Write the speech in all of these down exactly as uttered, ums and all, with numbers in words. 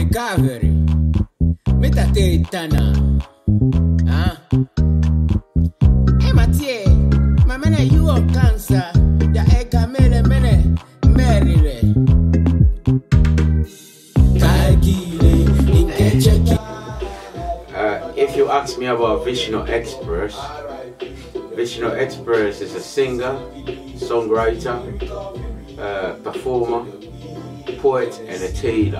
recovery. Meta teritana. Ah. Hey Mathieu, my man, you on cancer. Ya eka mele mene merire. Uh, if you ask me about Vishnu Express, Vishnu Express is a singer, songwriter, uh, performer, poet, and a tailor.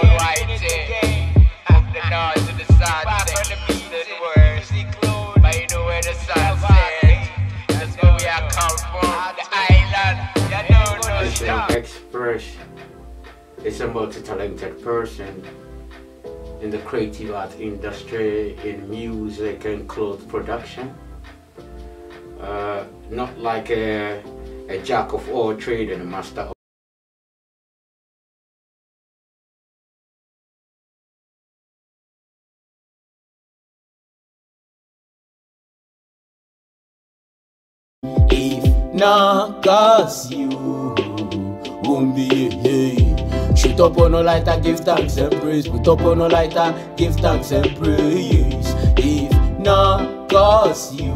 Vishnu Express is a multi-talented person in the creative art industry, in music and clothes production. Uh, not like a, a jack of all trades and a master of if not cause you won't be here. Shoot up on a lighter, give thanks and praise. Put up on a lighter, give thanks and praise. If not cause you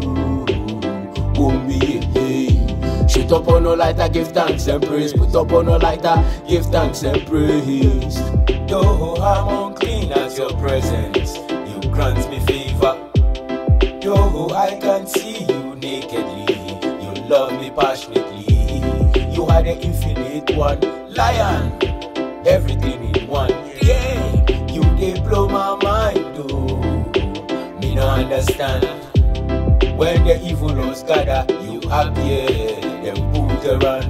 won't be here. Shoot up on a lighter, give thanks and praise. Put up on a lighter, give thanks and praise. Though I'm unclean at your presence, you grant me favor. Though I can see you nakedly, you love me passionately. You are the infinite one, lion, everything in one. Yeah, you they blow my mind, though. Me no understand. When the evil ones gather, you appear, them put around.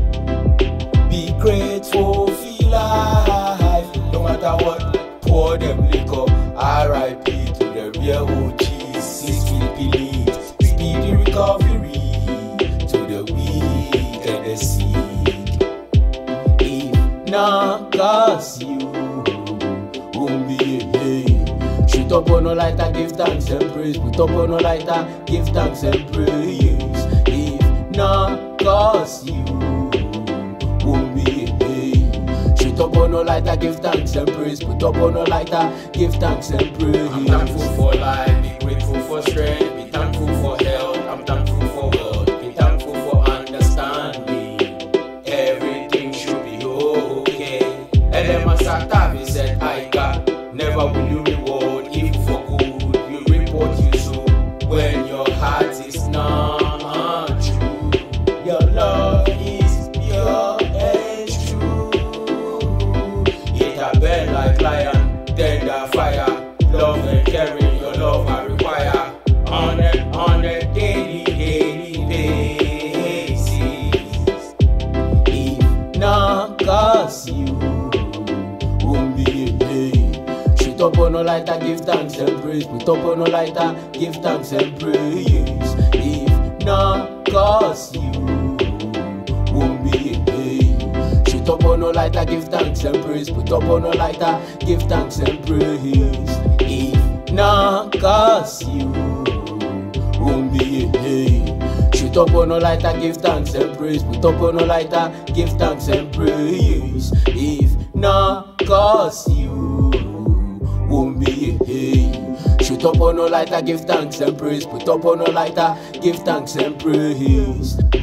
Be grateful, feel alive, no matter what. Pour them liquor, R I P to the real O Gs. Six feet believe, speedy recovery to the weak and the sick. If not cause you won't be here. Shoot up on a lighter, give thanks and praise. Put up on a lighter, give thanks and praise. If not cause you won't be here. Shoot up on a lighter, give thanks and praise. Put up on a lighter, give thanks and praise. I'm thankful for life, be grateful for strength, be thankful for health, I'm thankful for wealth, be thankful for understanding. Everything should be okay. And then my Satavi said, I got, never will you reward evil for good. You report you so when your heart is not true. Your love is pure and true. It a burn like lion, tender fire, love and caring, your love I require. On a, on a daily, daily basis. If not cause you won't be here. Shoot up on a lighter, give thanks and praise. Put up on a lighter, give thanks and praise. If not cause you won't be here. Shoot up on a lighter, give thanks and praise. Put up on a lighter, give thanks and praise. If not cause you won't be here. Shoot up on a lighter, give thanks and praise. Put up on a lighter, give thanks and praise. If not cause you won't be here. Shoot up on a lighter, give thanks and praise. Put up on a lighter, give thanks and praise.